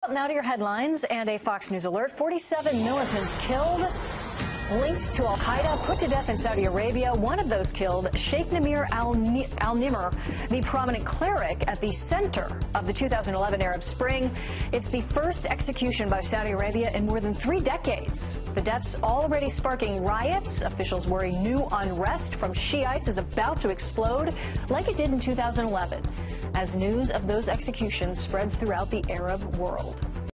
Now to your headlines and a Fox News alert. 47 militants killed, linked to al-Qaeda, put to death in Saudi Arabia. One of those killed, Sheikh Nimr al-Nimr, the prominent cleric at the center of the 2011 Arab Spring. It's the first execution by Saudi Arabia in more than 3 decades. The death's already sparking riots. Officials worry new unrest from Shiites is about to explode like it did in 2011 as news of those executions spreads throughout the Arab world.